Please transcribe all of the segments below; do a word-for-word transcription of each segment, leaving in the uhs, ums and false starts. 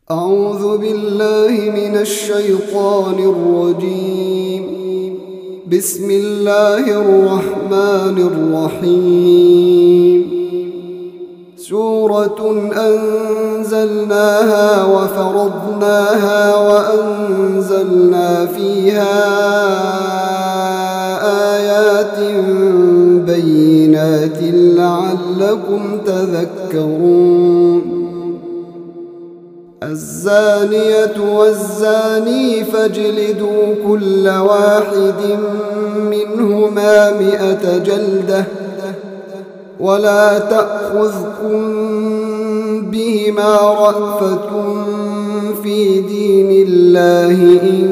أعوذ بالله من الشيطان الرجيم. بسم الله الرحمن الرحيم. سورة أنزلناها وفرضناها وأنزلنا فيها آيات بينات لعلكم تذكرون. الزانية والزاني فاجلدوا كل واحد منهما مئة جلدة ولا تأخذكم بهما رأفة في دين الله إن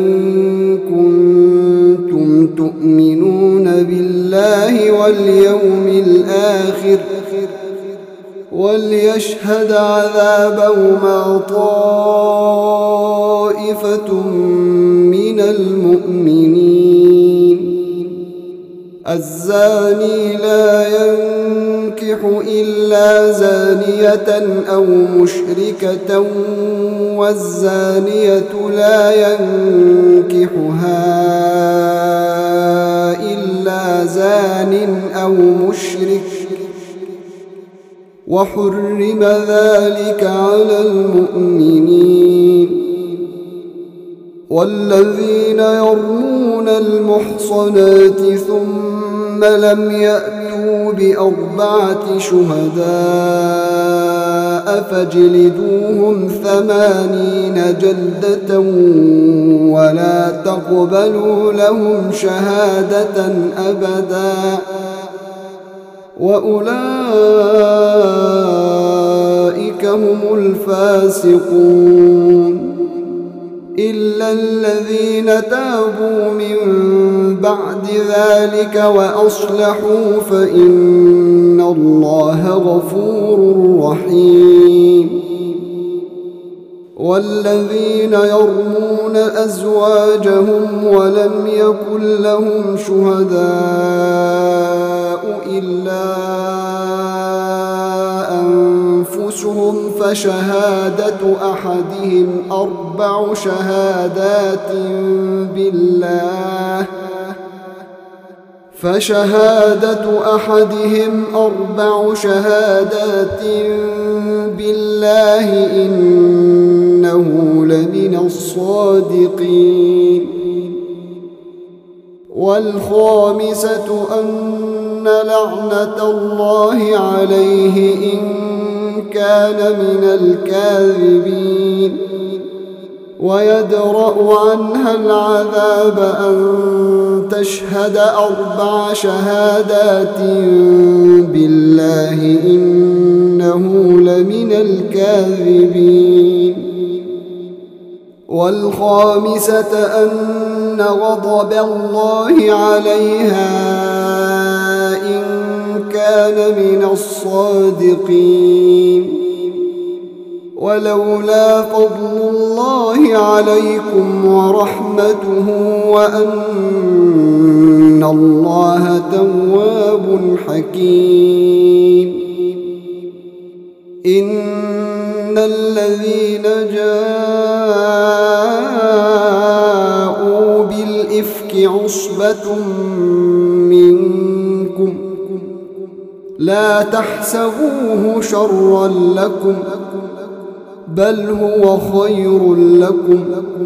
كنتم تؤمنون بالله واليوم الآخر وليشهد عذابهما طائفة من المؤمنين. الزاني لا ينكح إلا زانية أو مشركة والزانية لا ينكحها إلا زان أو مشرك وحرم ذلك على المؤمنين. والذين يرمون المحصنات ثم لم يأتوا بأربعة شهداء فاجلدوهم ثمانين جلدة ولا تقبلوا لهم شهادة أبدا وأولئك هم الفاسقون. إلا الذين تابوا من بعد ذلك وأصلحوا فإن الله غفور رحيم. والذين يرمون أزواجهم ولم يكن لهم شهداء إلا أنفسهم فشهادة أحدهم أربع شهادات بالله فشهادة أحدهم أربع شهادات بالله إنه لمن الصادقين. والخامسة أن لعنة الله عليه إن كان من الكاذبين ويدرأ عنها العذاب أن تشهد أربع شهادات بالله إنه لمن الكاذبين. والخامسة أن غضب الله عليها إن كان من الصادقين. ولولا فضل الله عليكم ورحمته وأن الله تواب حكيم. إن الذين جاءوا بالإفك عصبة منكم لا تحسبوه شرا لكم بل هو خير لكم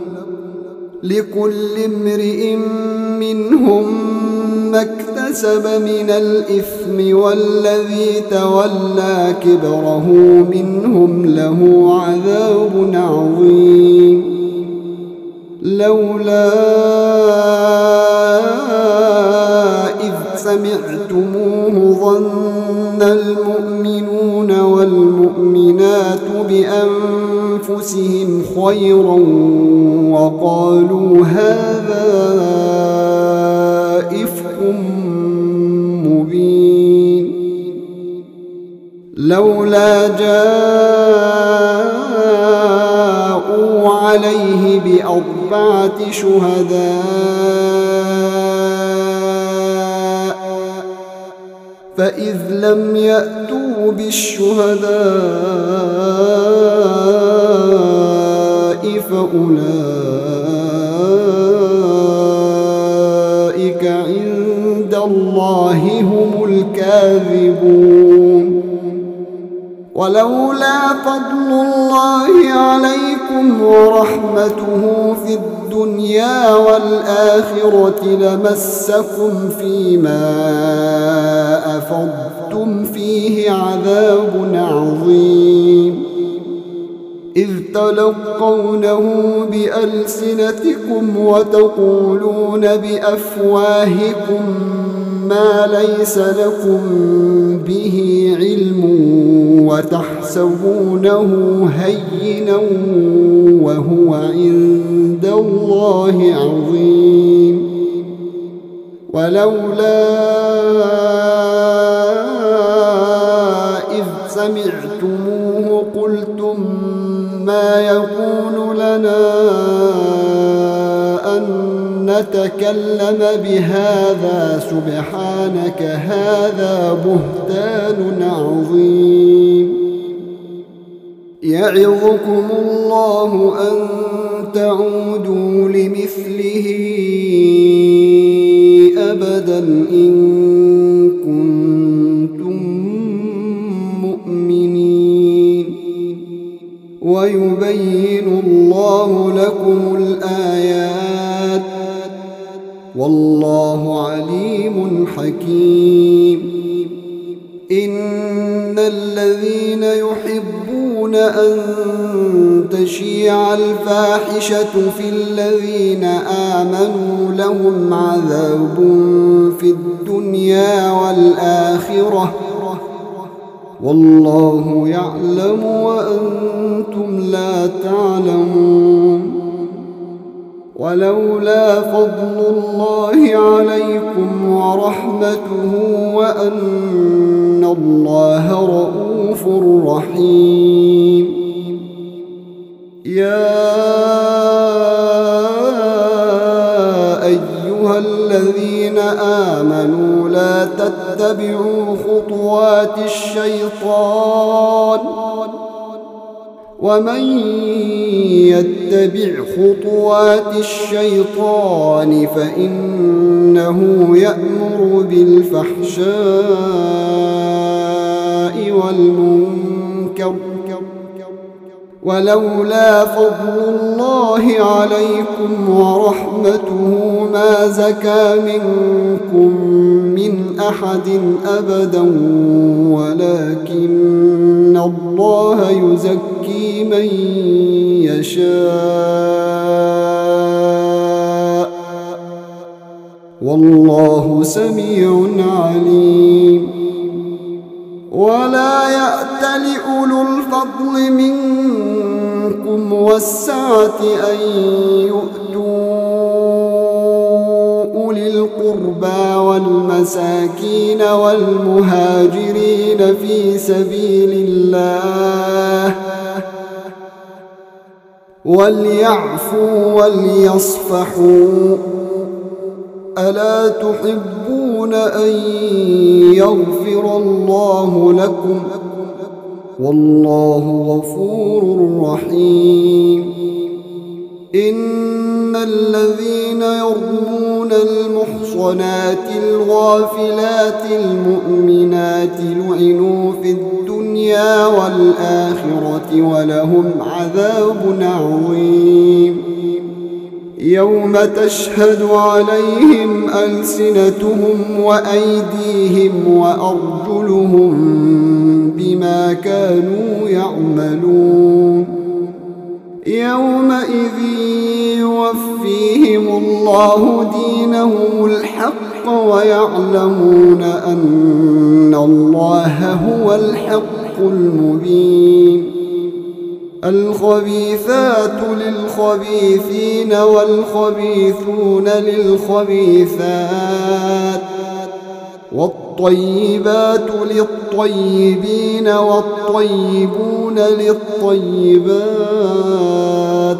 لكل امرئ منهم ما اكتسب من الإثم والذي تولى كبره منهم له عذاب عظيم. لولا إذ سمعتموه ظن المؤمنون والمؤمنات بأنفسهم خيرا وقالوا هذا إفك مبين. لولا جاءوا عليه بأربعة شهداء فإذ لم يأتوا بالشهداء فأولئك عند الله هم الكاذبون. ولولا فضل الله عليكم ورحمته في الدنيا والآخرة لمسكم فيما أفضتم فيه عذاب عظيم، إذ تلقونه بألسنتكم وتقولون بأفواهكم ما ليس لكم به علم وتحسبونه هينا وهو عند الله عظيم. ولولا إذ سمعتموه قلتم ما يكون لنا أن نتكلم بهذا سبحانك هذا بهتان عظيم. يعظكم الله أن تعودوا لمثله أبدا إن كنتم مؤمنين، ويبين الله لكم الآيات والله عليم حكيم. إن الذين يحبون أن تشيع الفاحشة في الذين آمنوا لهم عذاب في الدنيا والآخرة والله يعلم وأنتم لا تعلمون. ولولا فضل الله عليكم ورحمته وأن الله رؤوف رحيم. يا أيها الذين آمنوا لا تتبعوا خطوات الشيطان، ومن يتبع خطوات الشيطان فإنه يأمر بالفحشاء والمنكر. ولولا فضل الله عليكم ورحمته ما زكى منكم من أحد أبدا ولكن الله يزكي من يشاء والله سميع عليم. ولا يأتل أولو الفضل منكم والسعة أن يؤتوا أولي القربى والمساكين والمهاجرين في سبيل الله وليعفوا وليصفحوا، ألا تحبون أن يغفر الله لكم والله غفور رحيم. إن الذين يرمون المحصنات الغافلات المؤمنات لعنوا في الدنيا والآخرة ولهم عذاب عظيم. يوم تشهد عليهم ألسنتهم وأيديهم وأرجلهم بما كانوا يعملون. يومئذ يوفيهم الله دينهم الحق ويعلمون أن الله هو الحق المبين. الخبيثات للخبيثين والخبيثون للخبيثات والطيبات للطيبين والطيبون للطيبات،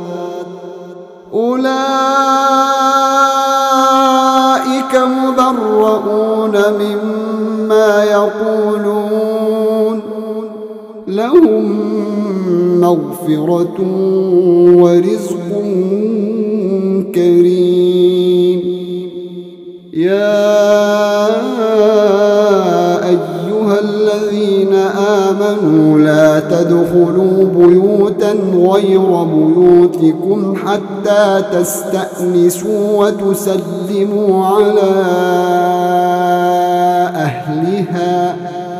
أولئك مبرؤون مما يقولون لهم مغفرة مغفرة ورزق كريم. يا أيها الذين آمنوا لا تدخلوا بيوتا غير بيوتكم حتى تستأنسوا وتسلموا على أهلها،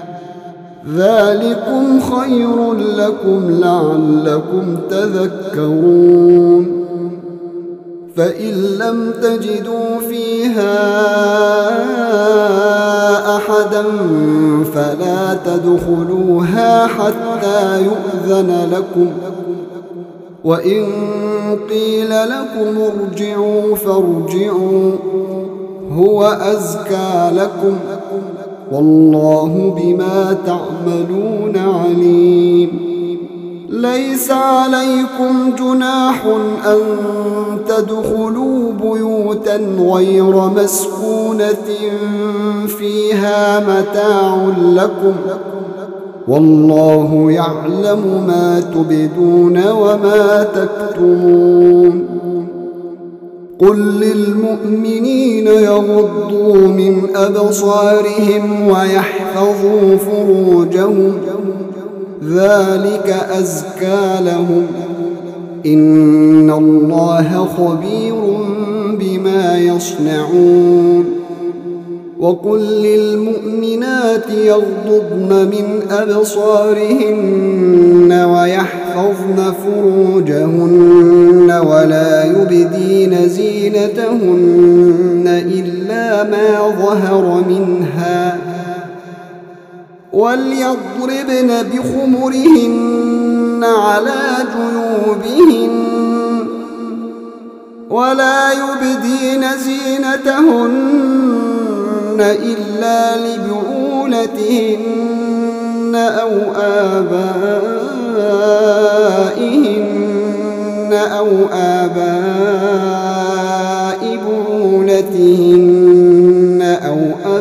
ذلكم خير لكم لعلكم تذكرون. فإن لم تجدوا فيها أحدا فلا تدخلوها حتى يؤذن لكم، وإن قيل لكم ارجعوا فارجعوا هو أزكى لكم، والله بما تعملون عليم. ليس عليكم جناح أن تدخلوا بيوتا غير مسكونة فيها متاع لكم، والله يعلم ما تبدون وما تكتمون. قل للمؤمنين يغضوا من أبصارهم ويحفظوا فروجهم، ذلك أزكى لهم، إن الله خبير بما يصنعون. وقل للمؤمنات يغضضن من أبصارهن ويحفظن فروجهن ولا يبدين زينتهن إلا ما ظهر منها، وليضربن بخمرهن على جيوبهن ولا يبدين زينتهن إلا لبعولتهن أو آبائهن أو آباء بعولتهن أو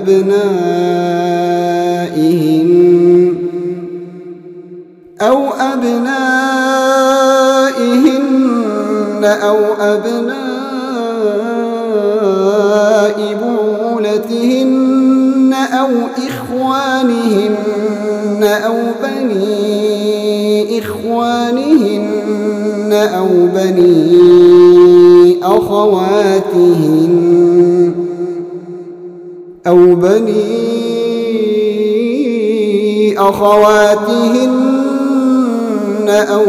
أبنائهن أو أبنائهن أو أبناء بعولتهن أو إخوانهن أو بني إخوانهن أو بني أخواتهن أو بني أخواتهن أو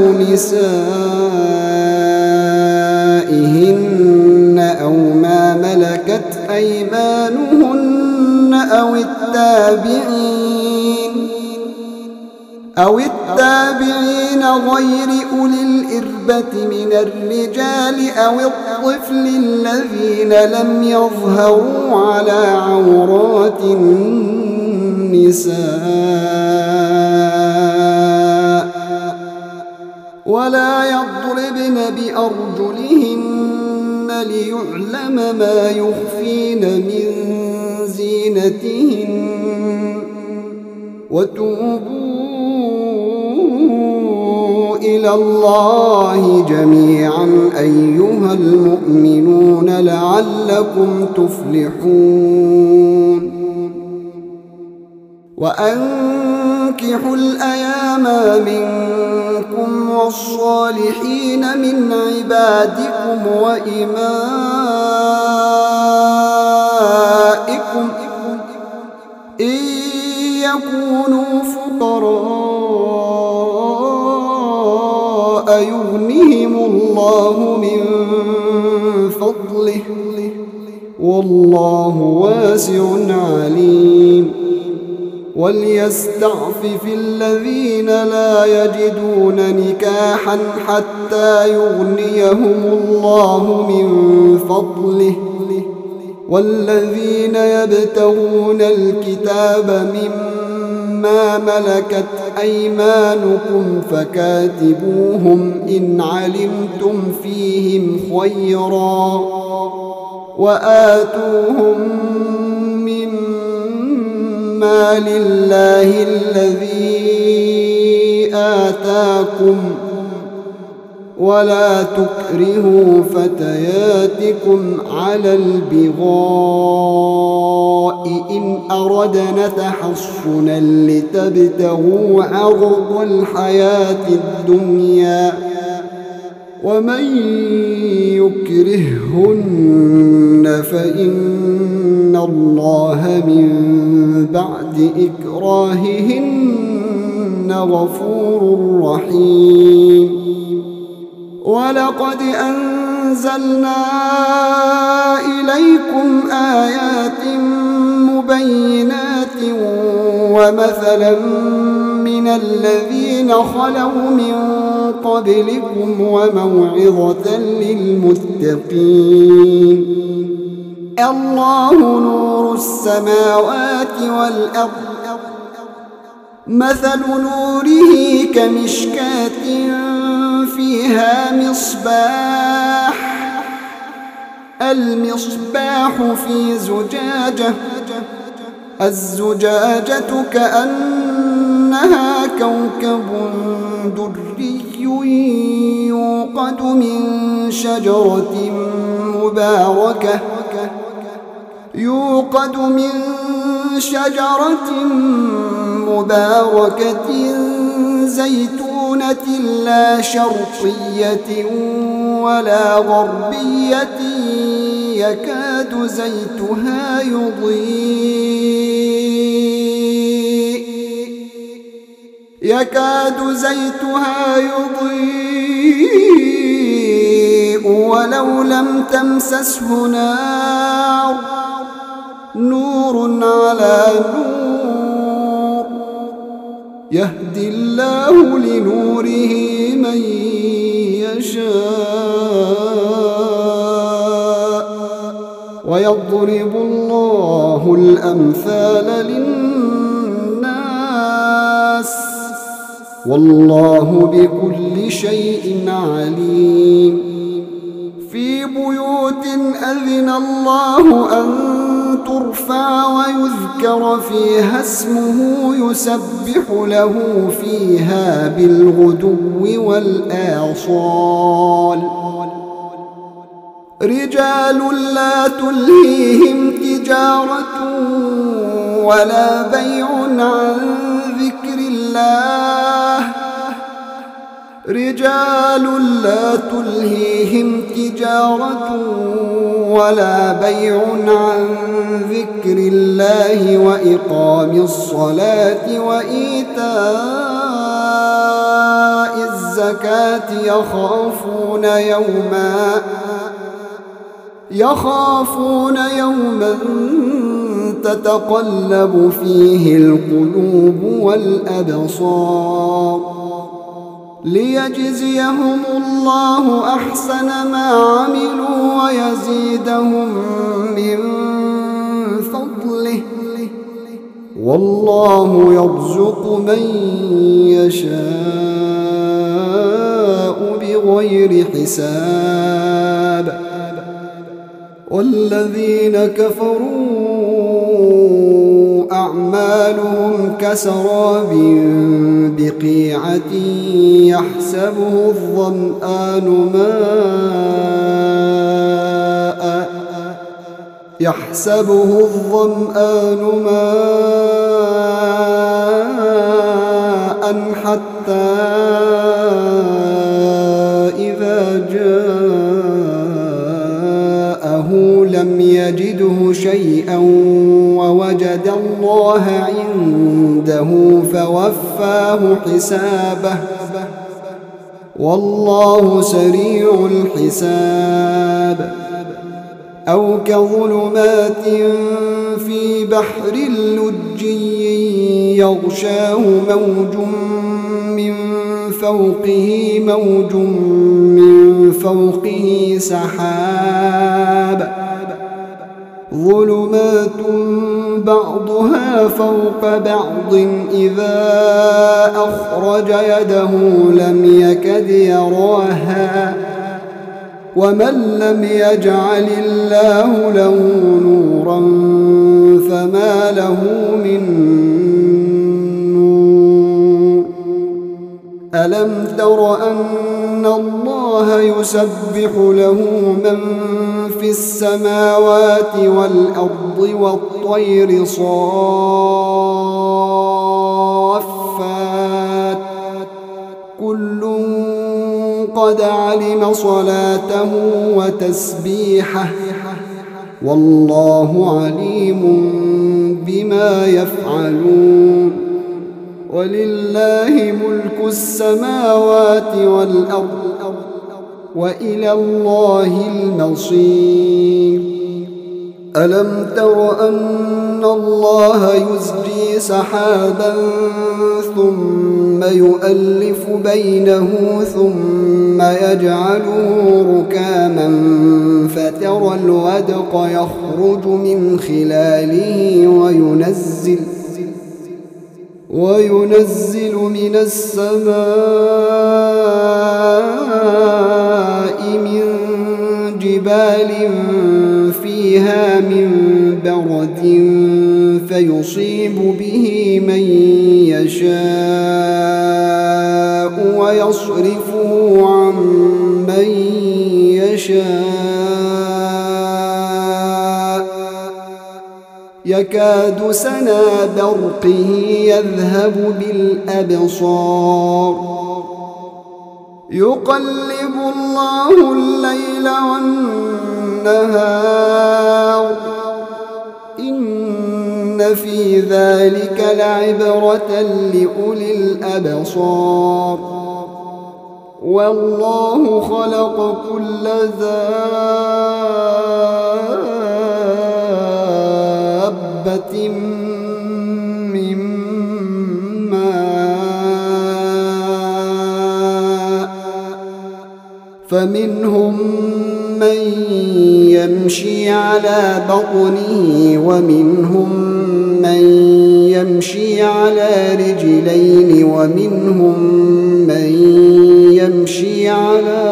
نسائهن أو ما ملكت أيمانهن أو التابعين أو التابعين غير أولي الإربة من الرجال أو الطفل الذين لم يظهروا على عورات النساء، ولا يضربن بأرجلهن ليعلم ما يخفين من زينتهن. وتوبوا إلى الله جميعا أيها المؤمنون لعلكم تفلحون. وأنكحوا الأيام منكم والصالحين من عبادكم وإمائكم إن يكونوا فقراء يغنيهم الله من فضله، والله واسع عليم. وليستعفف الذين لا يجدون نكاحا حتى يغنيهم الله من فضله، والذين يبتغون الكتاب مما ملكت أيمانكم فكاتبوهم إن علمتم فيهم خيرا، وآتوهم مما لله الذي آتاكم، ولا تكرهوا فتياتكم على البغاء إن أردنا تحصنا لتبتغوا عرض الحياة الدنيا ومن يكرههن فإن الله من بعد إكراههن غفور رحيم. ولقد أنزلنا إليكم آيات مبينات ومثلا من الذين خلوا من قبلكم وموعظة للمتقين. الله نور السماوات والأرض مثل نوره كمشكاة فيها مصباح المصباح في زجاجة الزجاجة كأنها كوكب دري يوقد من شجرة مباركة يوقد من شجرة مباركة زيتونة لا شرقية ولا غربية يكاد زيتها يضيء يكاد زيتها يضيء ولو لم تمسسه نار نور على نور يهدي الله لنوره من يشاء ويضرب الله الأمثال للناس والله بكل شيء عليم. في بيوت أذن الله أن ترفع ويذكر فيها اسمه يسبح له فيها بالغدو والآصال رجال لا تلهيهم تجارة ولا بيع عن ذكر الله رجال لا تلهيهم تجارة ولا بيع عن ذكر الله وإقام الصلاة وإيتاء الزكاة يخافون يوما يخافون يوما تتقلب فيه القلوب والأبصار ليجزيهم الله أحسن ما عملوا ويزيدهم من فضله والله يرزق من يشاء بغير حساب. والذين كفروا أعمالهم كسراب بقيعة يحسبه الظمآن ماء يحسبه الظمآن ماء حتى إذا جاءه لم يجده شيئا ووجد الله عنده فوفاه حسابه والله سريع الحساب. أو كظلمات في بحر لجي يغشاه موج من فوقه موج من فوقه سحاب ظلمات بعضها فوق بعض إذا أخرج يده لم يكد يراها ومن لم يجعل الله له نورا فما له من نور. ألم تر أن الله يسبح له من في السماوات والأرض والطير صافات كل قد علم صلاته وتسبيحه والله عليم بما يفعلون ولله ملك السماوات والأرض وإلى الله المصير ألم تر أن الله يزجي سحابا ثم يؤلف بينه ثم يجعله ركاما فترى الودق يخرج من خلاله وينزل وينزل من السماء من جبال فيها من برد فيصيب به من يشاء ويصرفه عن من يشاء يكاد سنا برقه يذهب بالأبصار يقلب الله الليل والنهار إن في ذلك لعبرة لأولي الأبصار والله خلق كل دابة من ماء فمنهم من يمشي على بطنه ومنهم من يمشي على رجلين ومنهم من يمشي على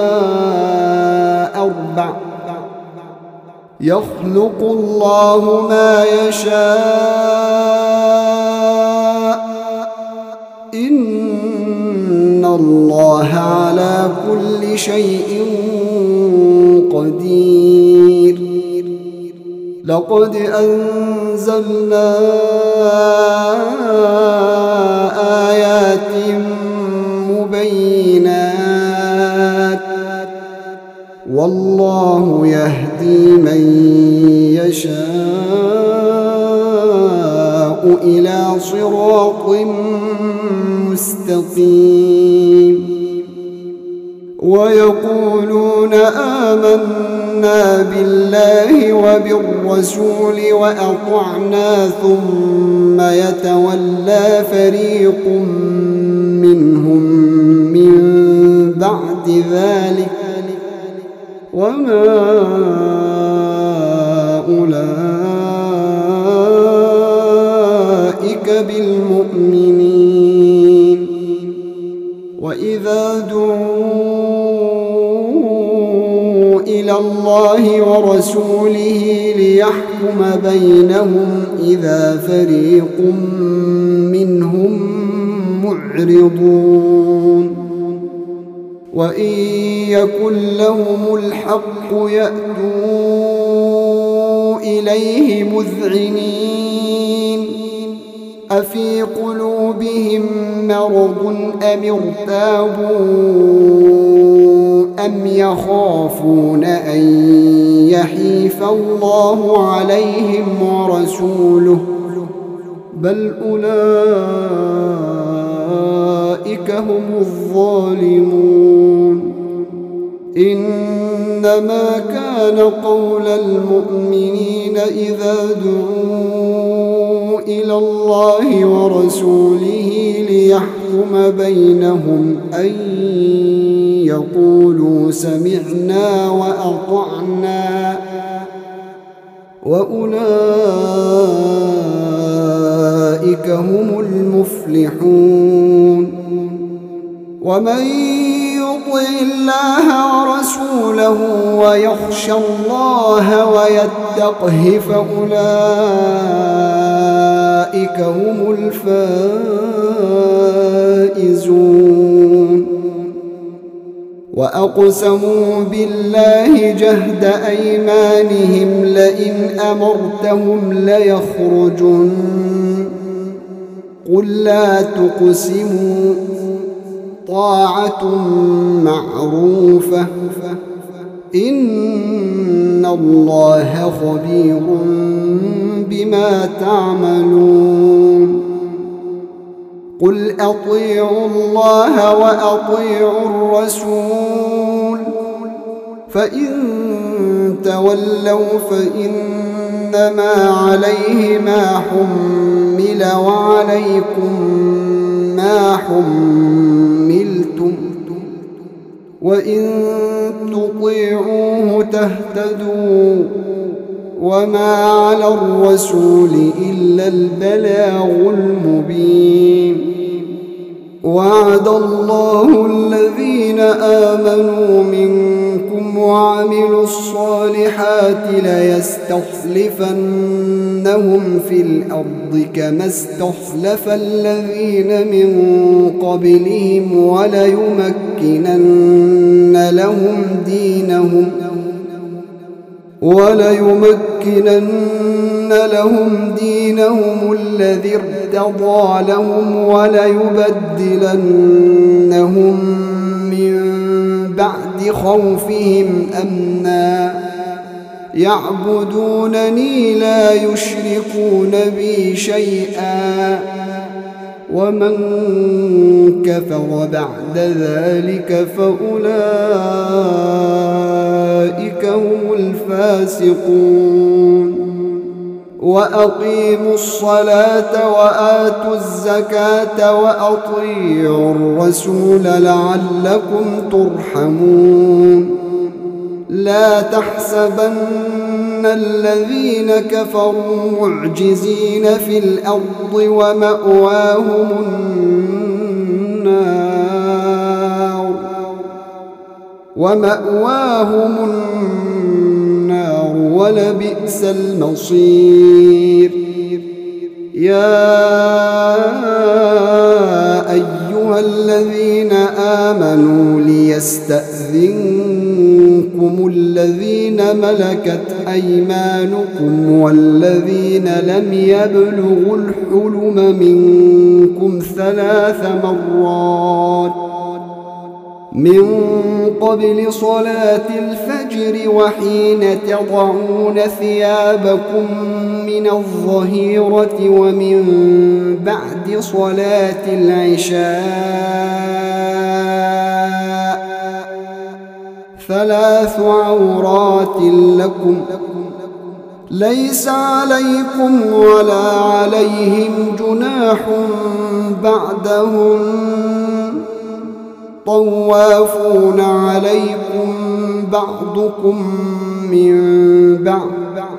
أربع يخلق الله ما يشاء إن الله على كل شيء قدير لقد أنزلنا آيات مبينات والله يهدي من يشاء إلى صراط مستقيم ويقولون آمنا بالله وبالرسول وأطعنا ثم يتولى فريق منهم من بعد ذلك وما أولئك بالمؤمنين وإذا دعوا إلى الله ورسوله ليحكم بينهم إذا فريق منهم معرضون وإن يكن لهم الحق يأتوا إليه مذعنين أفي قلوبهم مرض أم ارتابوا أم يخافون أن يحيف الله عليهم ورسوله بل أولئك هم الظالمون إنما كان قول المؤمنين إذا دعوا إلى الله ورسوله ليحكم بينهم أن يقولوا سمعنا وأطعنا وأولئك هم المفلحون ومن يطع الله ورسوله ويخشى الله ويتقه فأولئك هم الفائزون وأقسموا بالله جهد أيمانهم لئن أمرتهم ليخرجن قل لا تقسموا طاعة معروفة إن الله خبير بما تعملون قل أطيعوا الله وأطيعوا الرسول فإن تولوا فإنما عليه ما حمل وعليكم ما حملتم وإن تطيعوه تهتدوا وما على الرسول إلا البلاغ المبين وعد الله الذين آمنوا منكم وعملوا الصالحات ليستخلفنهم في الأرض كما استخلف الذين من قبلهم وليمكنن لهم دينهم وليمكنن لهم دينهم الذي ارتضى لهم وليبدلنهم من بعد خوفهم أمنا يعبدونني لا يشركون بي شيئا ومن كفر بعد ذلك فأولئك هم الفاسقون وأقيموا الصلاة وآتوا الزكاة وأطيعوا الرسول لعلكم ترحمون لا تحسبن الذين كفروا معجزين في الأرض ومأواهم النار ومأواهم النار ولبئس المصير يا أيها الذين آمنوا ليستأذنكم الذين ملكت أيمانكم والذين لم يبلغوا الحلم منكم ثلاث مرات من قبل صلاة الفجر وحين تضعون ثيابكم من الظهيرة ومن بعد صلاة العشاء ثلاث عورات لكم ليس عليكم ولا عليهم جناح بعدهم طوافون عليكم بعضكم من بعض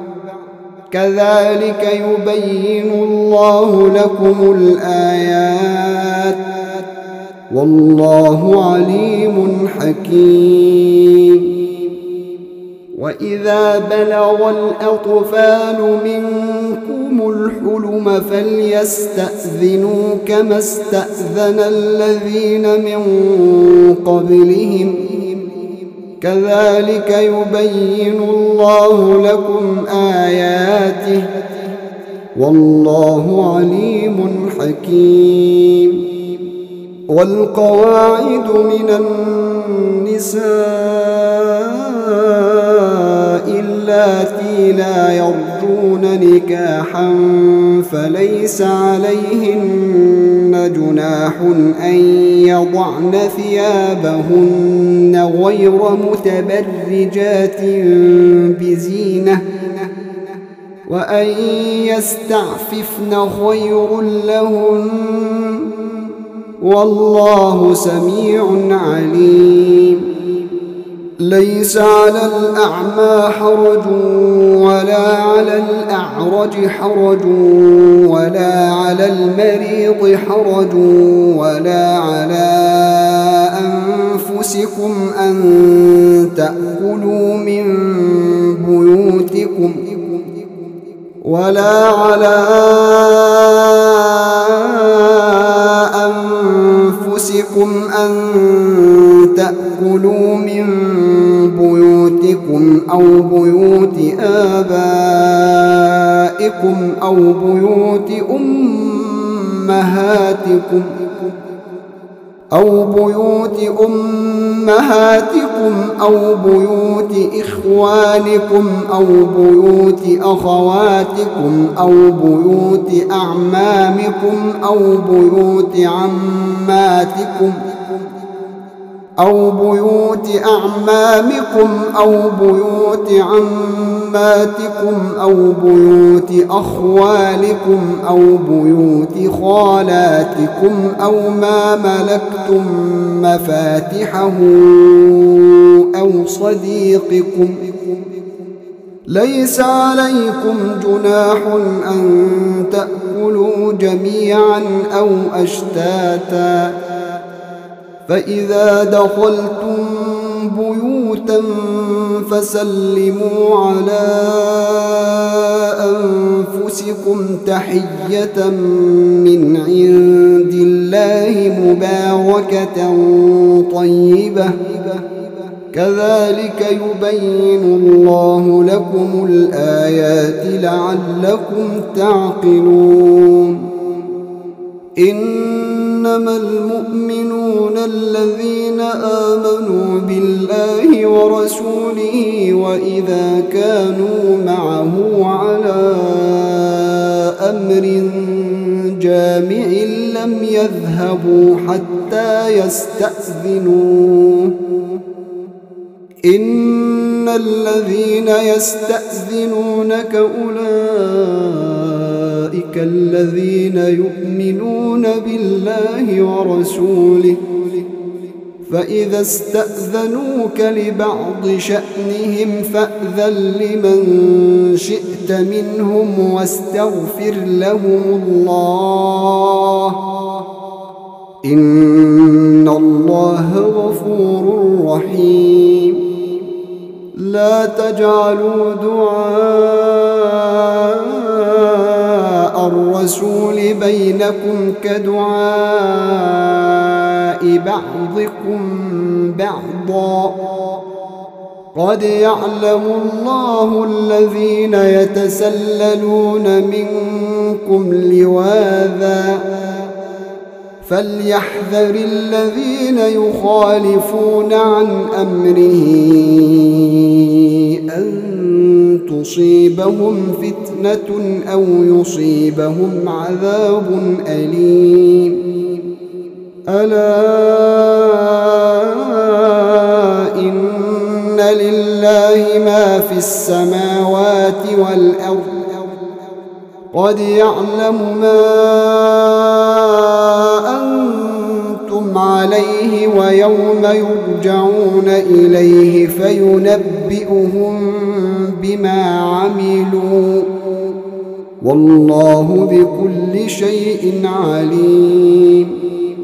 كذلك يبين الله لكم الآيات والله عليم حكيم وإذا بلغ الأطفال منكم الحلم فليستأذنوا كما استأذن الذين من قبلهم كذلك يبين الله لكم آياته والله عليم حكيم والقواعد من النساء اللاتي لا يرجون نكاحا فليس عليهن جناح أن يضعن ثيابهن غير متبرجات بزينة وأن يستعففن خير لهن والله سميع عليم ليس على الأعمى حرج ولا على الأعرج حرج ولا على المريض حرج ولا على أنفسكم أن تأكلوا من بيوتكم ولا على أنفسكم أن تأكلوا بيوتكم أو بيوت آبائكم أو بيوت أمهاتكم أو بيوت أمهاتكم أو بيوت إخوانكم أو بيوت أخواتكم أو بيوت أعمامكم أو بيوت عماتكم أو بيوت أعمامكم أو بيوت عماتكم أو بيوت أخوالكم أو بيوت خالاتكم أو ما ملكتم مفاتحه أو صديقكم. ليس عليكم جناح أن تأكلوا جميعا أو أشتاتا، فإذا دخلتم بيوتا فسلموا على أنفسكم تحية من عند الله مباركة طيبة، كذلك يبين الله لكم الآيات لعلكم تعقلون. إنما المؤمنون الذين آمنوا بالله ورسوله وإذا كانوا معه على أمر جامع لم يذهبوا حتى يستأذنوه. إن الذين يستأذنونك أولئك الذين يؤمنون بالله ورسوله، فإذا استأذنوك لبعض شأنهم فأذن لمن شئت منهم واستغفر لهم الله، إن الله غفور رحيم. لا تجعلوا دعاء الرسول بينكم كدعاء بعضكم بعضا، قد يعلم الله الذين يتسللون منكم لواذا، فليحذر الذين يخالفون عن أمره أن تصيبهم فتنة أو يصيبهم عذاب أليم. ألا إن لله ما في السماوات والأرض، قد يعلم ما أنتم عليه ويوم يرجعون إليه فينبئهم بما عملوا، والله بكل شيء عليم.